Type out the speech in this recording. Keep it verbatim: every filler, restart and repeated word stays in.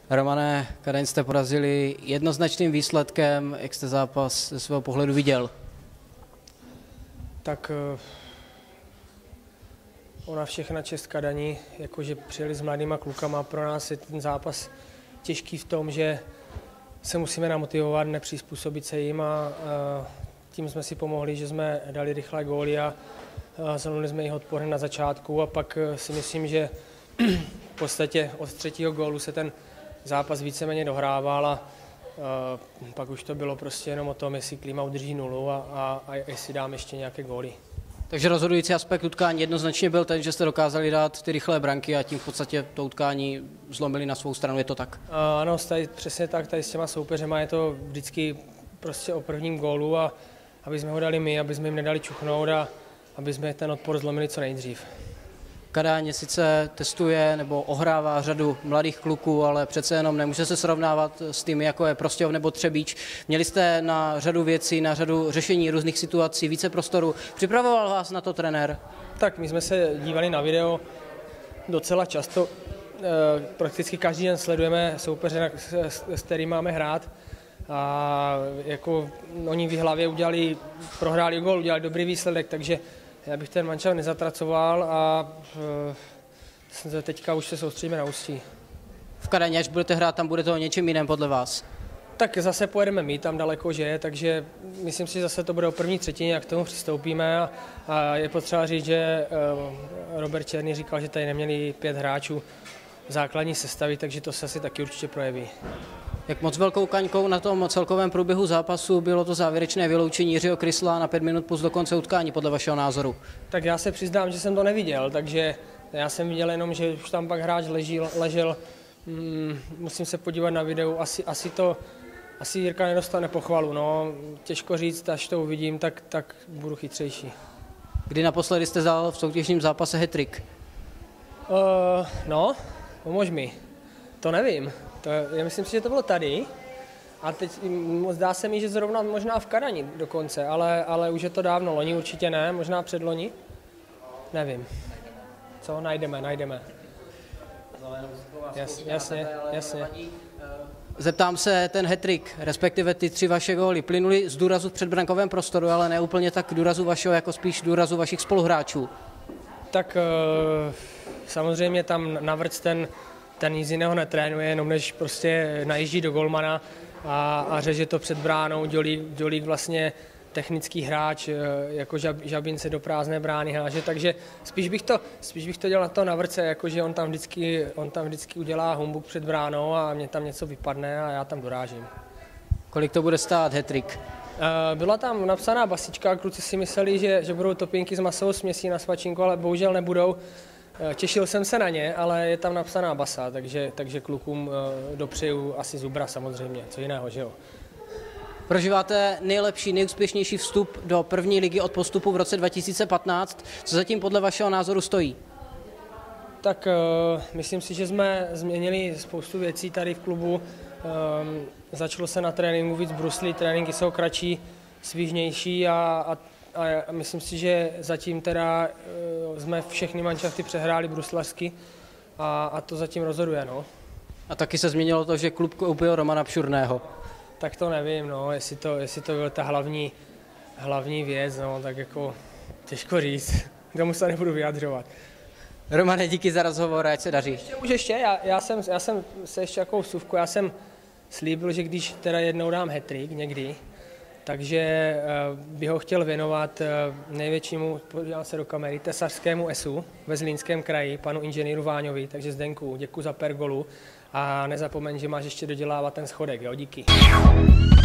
Romane, Kadaň jste porazili jednoznačným výsledkem, jak jste zápas ze svého pohledu viděl? Tak ona všechna čest Kadani, jakože přijeli s mladýma klukama, pro nás je ten zápas těžký v tom, že se musíme namotivovat, nepřizpůsobit se jim a, a tím jsme si pomohli, že jsme dali rychlé góly a zalnuli jsme jich odpor na začátku a pak si myslím, že v podstatě od třetího gólu se ten zápas víceméně dohrával a, a pak už to bylo prostě jenom o tom, jestli Klíma udrží nulu a, a, a jestli dám ještě nějaké góly. Takže rozhodující aspekt utkání jednoznačně byl ten, že jste dokázali dát ty rychlé branky a tím v podstatě to utkání zlomili na svou stranu, je to tak? A, ano, tady, přesně tak, tady s těma soupeřema je to vždycky prostě o prvním gólu a aby jsme ho dali my, aby jsme jim nedali čuchnout a aby jsme ten odpor zlomili co nejdřív. Kadaň sice testuje nebo ohrává řadu mladých kluků, ale přece jenom nemůže se srovnávat s týmy, jako je Prostějov nebo Třebíč. Měli jste na řadu věcí, na řadu řešení různých situací více prostoru. Připravoval vás na to trenér? Tak my jsme se dívali na video docela často. E, prakticky každý den sledujeme soupeře, s, s kterým máme hrát. A jako oni v hlavě udělali, prohráli gól, udělali dobrý výsledek, takže já bych ten mančav nezatracoval a e, teďka už se soustředíme na Ústí. V Kadani, až budete hrát, tam bude to o něčem jiném podle vás? Tak zase pojedeme my, tam daleko že je, takže myslím si, že zase to bude o první třetině, jak k tomu přistoupíme a, a je potřeba říct, že e, Robert Černý říkal, že tady neměli pět hráčů základní sestavy, takže to se asi taky určitě projeví. Jak moc velkou kaňkou na tom celkovém průběhu zápasu bylo to závěrečné vyloučení Jiřího Krysla na pět minut plus do konce utkání, podle vašeho názoru? Tak já se přiznám, že jsem to neviděl, takže já jsem viděl jenom, že už tam pak hráč ležel, ležel. Hmm, musím se podívat na videu, asi, asi to, asi Jirka nedostane pochvalu, no, těžko říct, až to uvidím, tak, tak budu chytřejší. Kdy naposledy jste dal v soutěžním zápase hat-trick? Uh, no, pomož mi, to nevím. To, já myslím si, že to bylo tady a teď zdá se mi, že zrovna možná v Kadani dokonce, ale, ale už je to dávno, loni určitě ne, možná předloni, nevím. Co, najdeme, najdeme. Jas, jasně, jasně. Zeptám se, ten hat-trick, respektive ty tři vaše góly, plynuli z důrazu v předbrankovém prostoru, ale ne úplně tak důrazu vašeho, jako spíš důrazu vašich spoluhráčů. Tak samozřejmě tam navrc ten ten nic jiného netrénuje, jenom než prostě najíždí do golmana a, a řeže to před bránou. Dělík, Dělík vlastně technický hráč, jako žab, Žabin se do prázdné brány háže, takže spíš bych to, spíš bych to dělal na to navrce, jakože on tam vždycky, on tam vždycky udělá humbuk před bránou a mě tam něco vypadne a já tam dorážím. Kolik to bude stát hat-trick? Byla tam napsaná basička, kluci si mysleli, že, že budou topinky s masovou směsí na svačinku, ale bohužel nebudou. Těšil jsem se na ně, ale je tam napsaná basa, takže, takže klukům dopřeju asi zubra samozřejmě, co jiného, že jo. Prožíváte nejlepší, nejúspěšnější vstup do první ligy od postupu v roce dva tisíce patnáct. Co zatím podle vašeho názoru stojí? Tak uh, myslím si, že jsme změnili spoustu věcí tady v klubu. Um, začalo se na tréninku víc bruslí, tréninky jsou kratší, svížnější a, a A myslím si, že zatím teda jsme všechny manšafty přehráli bruslařsky a, a to zatím rozhoduje, no. A taky se změnilo to, že klub koupil Romana Pšurného. Tak to nevím, no, jestli to, jestli to byla ta hlavní, hlavní věc, no, tak jako těžko říct, k tomu se nebudu vyjadřovat. Romane, díky za rozhovor, ať se daří. Ještě, už ještě, já, já, jsem, já jsem se ještě jako vsuvku, já jsem slíbil, že když teda jednou dám hat-trick někdy, takže bych ho chtěl věnovat největšímu, podívám se do kamery, tesařskému esu ve Zlínském kraji, panu inženýru Váňovi, takže Zdenku, děkuji za pergolu a nezapomeň, že máš ještě dodělávat ten schodek, jo, díky.